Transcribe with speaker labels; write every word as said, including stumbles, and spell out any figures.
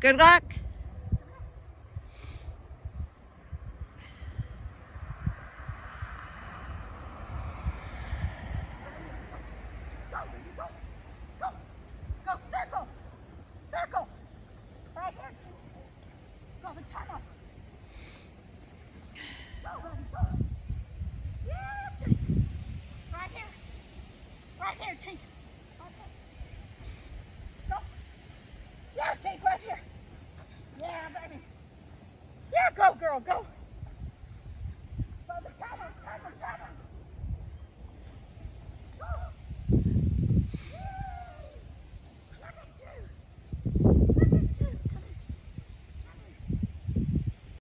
Speaker 1: Good luck.
Speaker 2: Go, go, go, go, circle, circle, right here. Go, the tunnel. Go, buddy, go. Yeah, Tink. Right here, right here, Tink. Right here. Go. Yeah, Tink, right here. Yeah, baby. Yeah, go, girl, go. Go, the tunnel, tunnel, tunnel.